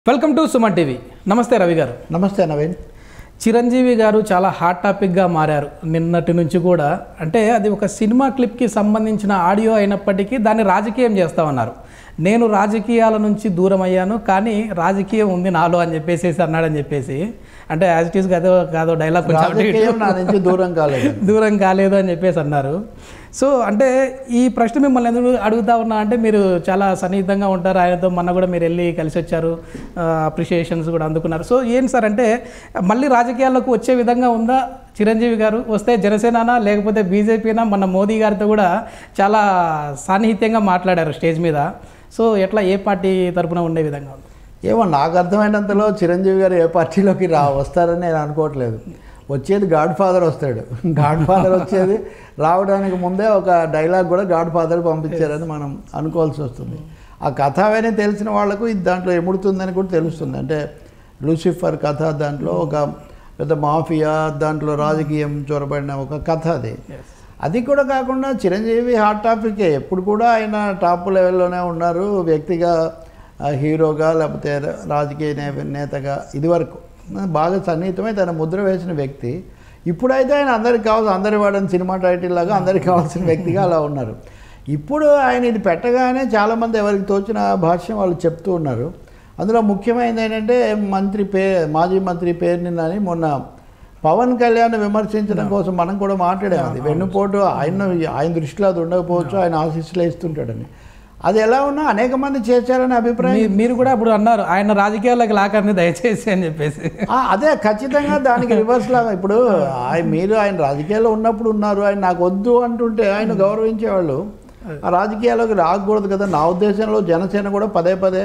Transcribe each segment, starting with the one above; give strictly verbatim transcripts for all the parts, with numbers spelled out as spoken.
Welcome to Suman TV. నమస్తే రవి గారు. నమస్తే నవీన్. చిరంజీవి గారు చాలా హాట్ టాపిక్గా మారారు నిన్నటి నుంచి కూడా. అంటే అది ఒక సినిమా క్లిప్కి సంబంధించిన ఆడియో అయినప్పటికీ దాన్ని రాజకీయం చేస్తామన్నారు. నేను రాజకీయాల నుంచి దూరం అయ్యాను, కానీ రాజకీయం ఉంది నాలో అని చెప్పేసి అన్నాడని చెప్పేసి, అంటే యాజ్ ఇట్ ఈస్ కాదో కాదో డైలాగ్ కొంచెం దూరం కాలేదు దూరం కాలేదు అని చెప్పేసి అన్నారు. సో అంటే ఈ ప్రశ్న మిమ్మల్ని ఎందుకు అడుగుతా ఉన్నా అంటే, మీరు చాలా సన్నిహితంగా ఉంటారు ఆయనతో. మొన్న కూడా మీరు వెళ్ళి కలిసి వచ్చారు, అప్రిషియేషన్స్ కూడా అందుకున్నారు. సో ఏంటి సార్ అంటే, మళ్ళీ రాజకీయాల్లోకి వచ్చే విధంగా ఉందా చిరంజీవి గారు? వస్తే జనసేననా లేకపోతే బీజేపీనా? మన మోదీ గారితో కూడా చాలా సాన్నిహిత్యంగా మాట్లాడారు స్టేజ్ మీద. సో ఎట్లా, ఏ పార్టీ తరపున ఉండే విధంగా ఉంది? ఏమో నాకు అర్థమైనంతలో చిరంజీవి గారు ఏ పార్టీలోకి రా వస్తారని నేను అనుకోవట్లేదు. వచ్చేది గాడ్ ఫాదర్ వస్తాడు. గాడ్ ఫాదర్ వచ్చేది రావడానికి ముందే ఒక డైలాగ్ కూడా గాడ్ ఫాదర్ పంపించారని మనం అనుకోవాల్సి వస్తుంది. ఆ కథ అవన్నీ తెలిసిన వాళ్ళకు ఇది దాంట్లో ఎముడుతుందని కూడా తెలుస్తుంది. అంటే లూసిఫర్ కథ, దాంట్లో ఒక పెద్ద మాఫియా, దాంట్లో రాజకీయం చొరబడిన ఒక కథ అది. అది కూడా కాకుండా చిరంజీవి హాట్ టాపికే. ఎప్పుడు కూడా ఆయన టాప్ లెవెల్లోనే ఉన్నారు, వ్యక్తిగా, హీరోగా, లేకపోతే రాజకీయ నేతగా. ఇదివరకు బాగా సన్నిహితమై తన ముద్ర వేసిన వ్యక్తి. ఇప్పుడైతే ఆయన అందరికి కావాల్సిన, అందరి వాడని సినిమా టైటిల్ లాగా అందరికి కావాల్సిన వ్యక్తిగా అలా ఉన్నారు. ఇప్పుడు ఆయన ఇది పెట్టగానే చాలామంది ఎవరికి తోచిన భాష్యం వాళ్ళు చెప్తూ ఉన్నారు. అందులో ముఖ్యమైనది ఏంటంటే, మంత్రి పే మాజీ మంత్రి పేరు నిన్నని మొన్న పవన్ కళ్యాణ్ విమర్శించడం కోసం మనం కూడా మాట్లాడాము. అది వెన్నుపోటు ఆయన ఆయన దృష్టిలో అది ఉండకపోవచ్చు, ఆయన ఆశీస్సులు ఇస్తుంటాడని. అది ఎలా ఉన్నా అనేక మంది చేశారనే అభిప్రాయం. మీరు కూడా అప్పుడు అన్నారు, ఆయన రాజకీయాల్లోకి లాకర్ని దయచేసి అని చెప్పేసి. అదే ఖచ్చితంగా దానికి రివర్స్ లాగా. ఇప్పుడు ఆయన మీరు ఆయన రాజకీయాల్లో ఉన్నప్పుడు ఉన్నారు, ఆయన నాకు వద్దు అంటుంటే ఆయన గౌరవించేవాళ్ళు. ఆ రాజకీయాల్లోకి రాకూడదు కదా. నా ఉద్దేశంలో జనసేన కూడా పదే పదే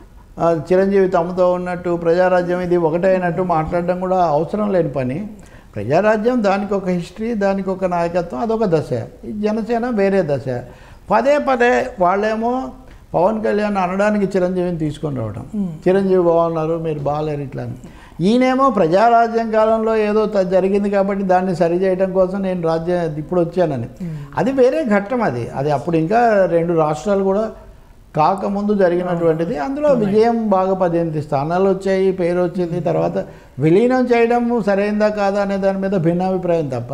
చిరంజీవి తమతో ఉన్నట్టు ప్రజారాజ్యం ఇది ఒకటే అయినట్టు మాట్లాడడం కూడా అవసరం లేని పని. ప్రజారాజ్యం దానికి ఒక హిస్టరీ, దానికి ఒక నాయకత్వం, అదొక దశ. ఈ జనసేన వేరే దశ. పదే పదే వాళ్ళేమో పవన్ కళ్యాణ్ అనడానికి చిరంజీవిని తీసుకొని రావడం, చిరంజీవి బాగున్నారు మీరు బాగాలేరు ఇట్లా అని. ఈయనేమో ప్రజారాజ్యం కాలంలో ఏదో జరిగింది కాబట్టి దాన్ని సరిచేయడం కోసం నేను రాజ్యం ఇప్పుడు వచ్చానని. అది వేరే ఘట్టం. అది అది అప్పుడు ఇంకా రెండు రాష్ట్రాలు కూడా కాకముందు జరిగినటువంటిది. అందులో విజయం బాగా పద్దెనిమిది స్థానాలు వచ్చాయి, పేరు వచ్చింది. తర్వాత విలీనం చేయడం సరైందా కాదా అనే దాని మీద భిన్నాభిప్రాయం తప్ప,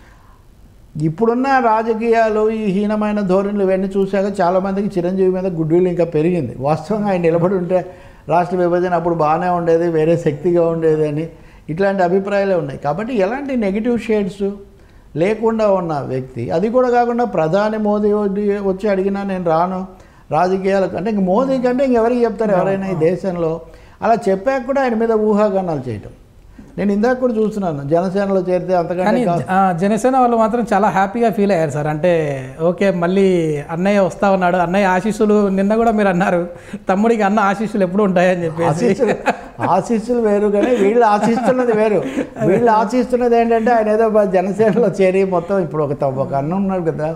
ఇప్పుడున్న రాజకీయాలు ఈ హీనమైన ధోరణులు ఇవన్నీ చూశాక చాలామందికి చిరంజీవి మీద గుడ్ విల్ ఇంకా పెరిగింది. వాస్తవంగా ఆయన నిలబడి ఉంటే రాష్ట్ర విభజన అప్పుడు బాగానే ఉండేది, వేరే శక్తిగా ఉండేది అని ఇట్లాంటి అభిప్రాయాలే ఉన్నాయి. కాబట్టి ఎలాంటి నెగిటివ్ షేడ్స్ లేకుండా ఉన్న వ్యక్తి. అది కూడా కాకుండా ప్రధాని మోదీ వచ్చి అడిగినా నేను రాను రాజకీయాలకు అంటే, ఇంక మోదీ కంటే ఇంకెవరికి చెప్తారు ఎవరైనా ఈ దేశంలో? అలా చెప్పాక కూడా ఆయన మీద ఊహాగానాలు చేయటం. నేను ఇందాక కూడా చూస్తున్నాను, జనసేనలో చేరితే అంతకంటే. జనసేన వాళ్ళు మాత్రం చాలా హ్యాపీగా ఫీల్ అయ్యారు సార్. అంటే ఓకే, మళ్ళీ అన్నయ్య వస్తా ఉన్నాడు, అన్నయ్య ఆశీస్సులు. నిన్న కూడా మీరు అన్నారు, తమ్ముడికి అన్న ఆశీస్సులు ఎప్పుడు ఉంటాయని చెప్పేసి. ఆశీస్సులు వేరు, కానీ వీళ్ళు ఆశిస్తున్నది వేరు. వీళ్ళు ఆశిస్తున్నది ఏంటంటే, ఆయన ఏదో జనసేనలో చేరి మొత్తం ఇప్పుడు ఒక ఒక అన్న ఉన్నాడు కదా.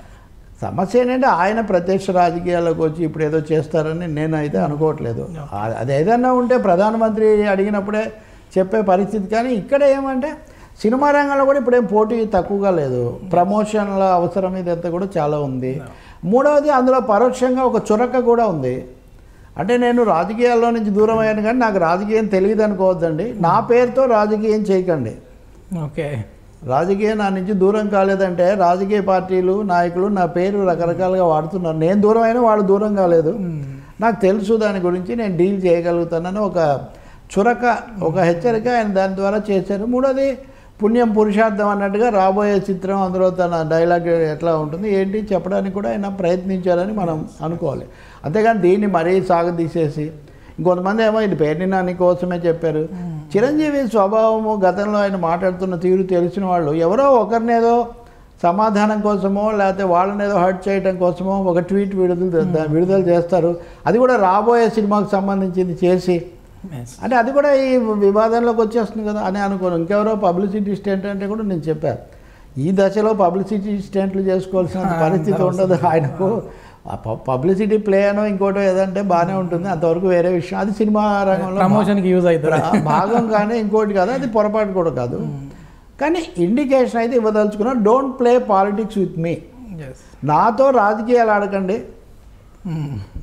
సమస్య ఏంటంటే, ఆయన ప్రత్యక్ష రాజకీయాల్లోకి వచ్చి ఇప్పుడు ఏదో చేస్తారని నేను అయితే అనుకోవట్లేదు. అది ఏదన్నా ఉంటే ప్రధానమంత్రి అడిగినప్పుడే చెప్పే పరిస్థితి. కానీ ఇక్కడ ఏమంటే, సినిమా రంగంలో కూడా ఇప్పుడేం పోటీ తక్కువగా లేదు. ప్రమోషన్ల అవసరం ఇదంతా కూడా చాలా ఉంది. మూడవది, అందులో పరోక్షంగా ఒక చురక కూడా ఉంది. అంటే నేను రాజకీయాల్లో నుంచి దూరం అయ్యాను, కానీ నాకు రాజకీయం తెలియదు అనుకోవద్దండి. నా పేరుతో రాజకీయం చేయకండి. ఓకే, రాజకీయం నా నుంచి దూరం కాలేదంటే, రాజకీయ పార్టీలు నాయకులు నా పేరు రకరకాలుగా వాడుతున్నారు. నేను దూరం అయినా వాళ్ళు దూరం కాలేదు. నాకు తెలుసు దాని గురించి, నేను డీల్ చేయగలుగుతానని ఒక చురక, ఒక హెచ్చరిక ఆయన దాని ద్వారా చేశారు. మూడోది, పుణ్యం పురుషార్థం అన్నట్టుగా రాబోయే చిత్రం, అందులో తన డైలాగ్ ఎట్లా ఉంటుంది ఏంటి చెప్పడానికి కూడా ఆయన ప్రయత్నించారని మనం అనుకోవాలి. అంతేగాని దీన్ని మరీ సాగదీసేసి, ఇంకొంతమంది ఏమో ఇది పేరుని నాని కోసమే చెప్పారు. చిరంజీవి స్వభావము, గతంలో ఆయన మాట్లాడుతున్న తీరు తెలిసిన వాళ్ళు ఎవరో ఒకరినేదో సమాధానం కోసమో లేకపోతే వాళ్ళని ఏదో హర్ట్ చేయడం కోసమో ఒక ట్వీట్ విడుదల విడుదల చేస్తారు. అది కూడా రాబోయే సినిమాకు సంబంధించింది చేసి, అంటే అది కూడా ఈ వివాదంలోకి వచ్చేస్తుంది కదా అని అనుకోను. ఇంకెవరో పబ్లిసిటీ స్టెంట్ అంటే కూడా నేను చెప్పాను, ఈ దశలో పబ్లిసిటీ స్టెంట్లు చేసుకోవాల్సిన పరిస్థితి ఉండదు ఆయనకు. పబ్లిసిటీ ప్లే అనో ఇంకోటో ఏదంటే బాగానే ఉంటుంది, అంతవరకు వేరే విషయం. అది సినిమా రంగంలో ప్రమోషన్కి యూజ్ అవుతుంది భాగం, కానీ ఇంకోటి కాదు, అది పొరపాటు కూడా కాదు. కానీ ఇండికేషన్ అయితే ఇవ్వదలుచుకున్నా, don't play politics with me. నాతో రాజకీయాలు ఆడకండి,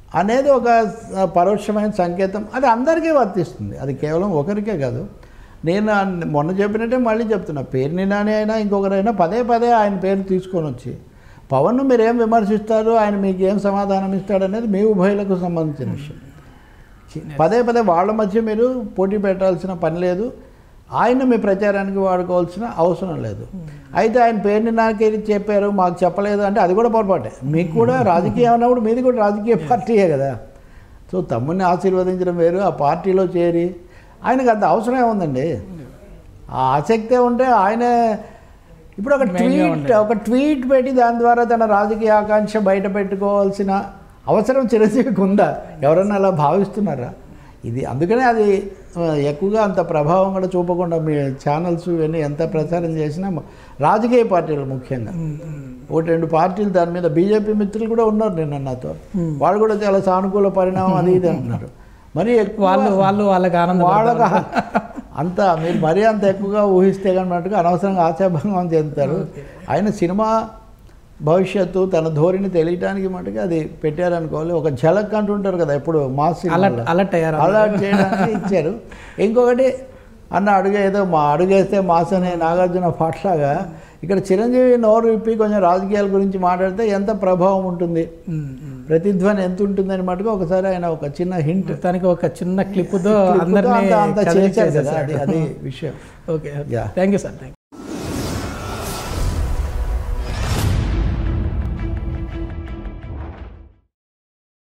అనేది ఒక పరోక్షమైన సంకేతం. అది అందరికీ వర్తిస్తుంది, అది కేవలం ఒకరికే కాదు. నేను మొన్న చెప్పినట్టే మళ్ళీ చెప్తున్నా, పేరుని నాని అయినా ఇంకొకరైనా పదే పదే ఆయన పేరు తీసుకొని వచ్చి పవన్ను మీరు ఏం విమర్శిస్తారు, ఆయన మీకు ఏం సమాధానం ఇస్తాడు అనేది మీ ఉభయులకు సంబంధించిన విషయం. పదే పదే వాళ్ళ మధ్య మీరు పోటీ పెట్టాల్సిన పని లేదు, ఆయన మీ ప్రచారానికి వాడుకోవాల్సిన అవసరం లేదు. అయితే ఆయన పేరుని నాకే చెప్పారు మాకు చెప్పలేదు అంటే అది కూడా పొరపాటే. మీకు కూడా రాజకీయం అన్నప్పుడు మీది కూడా రాజకీయ పార్టీయే కదా. సో తమ్ముడిని ఆశీర్వదించడం వేరు, ఆ పార్టీలో చేరి ఆయనకు అంత అవసరం ఏముందండి. ఆ ఆసక్తే ఉంటే ఆయనే ఇప్పుడు ఒక ట్వీట్ ఒక ట్వీట్ పెట్టి దాని ద్వారా తన రాజకీయ ఆకాంక్ష బయట పెట్టుకోవాల్సిన అవసరం చిరంజీవికి ఉందా? ఎవరన్నా అలా భావిస్తున్నారా? ఇది అందుకనే అది ఎక్కువగా అంత ప్రభావం కూడా చూపకుండా మీ ఛానల్స్ ఇవన్నీ ఎంత ప్రచారం చేసినా రాజకీయ పార్టీలు ముఖ్యంగా ఒకటి రెండు పార్టీలు దాని మీద బీజేపీ మిత్రులు కూడా ఉన్నారు నిన్న నాతో, వాళ్ళు కూడా చాలా సానుకూల పరిణామం అది ఇది అంటున్నారు. మరి వాళ్ళు వాళ్ళు వాళ్ళకి ఆనందం వాళ్ళకి అంత మీరు మరీ అంత ఎక్కువగా ఊహిస్తే కన్నట్టుగా అనవసరంగా ఆశాభంగం చెందుతారు. ఆయన సినిమా భవిష్యత్తు తన ధోరణి తెలియటానికి మటుకు అది పెట్టారనుకోవాలి. ఒక ఝలక్ అంటుంటారు కదా ఎప్పుడు మాస్ అలర్ట్ అలర్ట్ చేయడానికి ఇచ్చారు. ఇంకొకటి అన్న అడుగే ఏదో మా అడుగేస్తే మాస్ అనే నాగార్జున పాటలాగా ఇక్కడ చిరంజీవి నోరు విప్పి కొంచెం రాజకీయాల గురించి మాట్లాడితే ఎంత ప్రభావం ఉంటుంది, ప్రతిధ్వని ఎంత ఉంటుందని మటుకు ఒకసారి ఆయన ఒక చిన్న హింట్ దానికి ఒక చిన్న క్లిప్తో అందరినీ అంత చేశారు కదా, అది అది విషయం. Okay, thank you sir.